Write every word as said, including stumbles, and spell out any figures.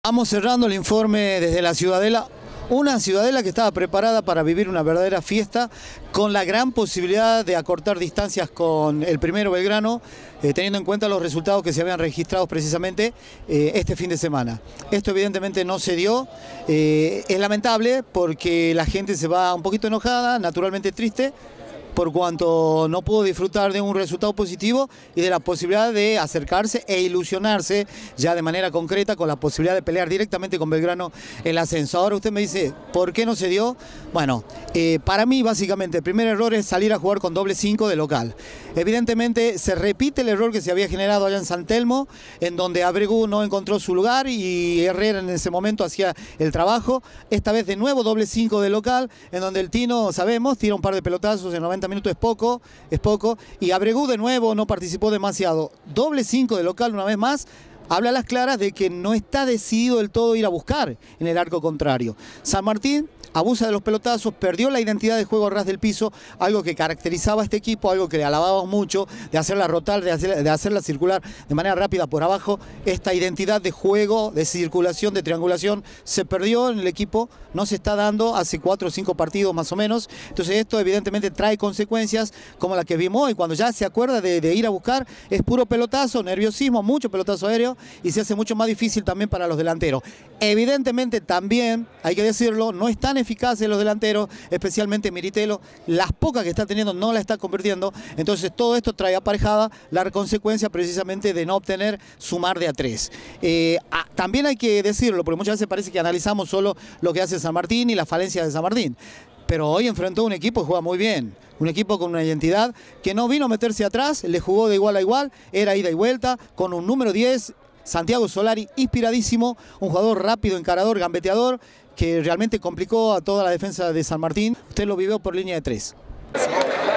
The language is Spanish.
Vamos cerrando el informe desde la Ciudadela, una Ciudadela que estaba preparada para vivir una verdadera fiesta, con la gran posibilidad de acortar distancias con el primero Belgrano, eh, teniendo en cuenta los resultados que se habían registrado precisamente eh, este fin de semana. Esto evidentemente no se dio, eh, es lamentable porque la gente se va un poquito enojada, naturalmente triste, por cuanto no pudo disfrutar de un resultado positivo y de la posibilidad de acercarse e ilusionarse ya de manera concreta con la posibilidad de pelear directamente con Belgrano el ascenso. Ahora usted me dice, ¿por qué no se dio? Bueno, eh, para mí básicamente el primer error es salir a jugar con doble cinco de local. Evidentemente se repite el error que se había generado allá en San Telmo, en donde Abregu no encontró su lugar y Herrera en ese momento hacía el trabajo. Esta vez de nuevo doble cinco de local, en donde el Tino, sabemos, tira un par de pelotazos en noventa minutos, es poco, es poco, y Abregu de nuevo no participó demasiado. Doble cinco de local una vez más, habla a las claras de que no está decidido del todo ir a buscar en el arco contrario. San Martín abusa de los pelotazos, perdió la identidad de juego a ras del piso, algo que caracterizaba a este equipo, algo que le alabábamos mucho, de hacerla rotar, de, hacer, de hacerla circular de manera rápida por abajo. Esta identidad de juego, de circulación, de triangulación, se perdió en el equipo, no se está dando hace cuatro o cinco partidos más o menos. Entonces esto evidentemente trae consecuencias como la que vimos hoy, cuando ya se acuerda de, de ir a buscar, es puro pelotazo, nerviosismo, mucho pelotazo aéreo, y se hace mucho más difícil también para los delanteros. Evidentemente también, hay que decirlo, no están eficaces los delanteros, especialmente Miritelo, las pocas que está teniendo no la está convirtiendo, entonces todo esto trae aparejada la consecuencia precisamente de no obtener sumar de a tres. Eh, a, también hay que decirlo, porque muchas veces parece que analizamos solo lo que hace San Martín y las falencias de San Martín, pero hoy enfrentó a un equipo que juega muy bien, un equipo con una identidad que no vino a meterse atrás, le jugó de igual a igual, era ida y vuelta, con un número diez, Santiago Solari, inspiradísimo, un jugador rápido, encarador, gambeteador, que realmente complicó a toda la defensa de San Martín. Usted lo vivió por línea de tres.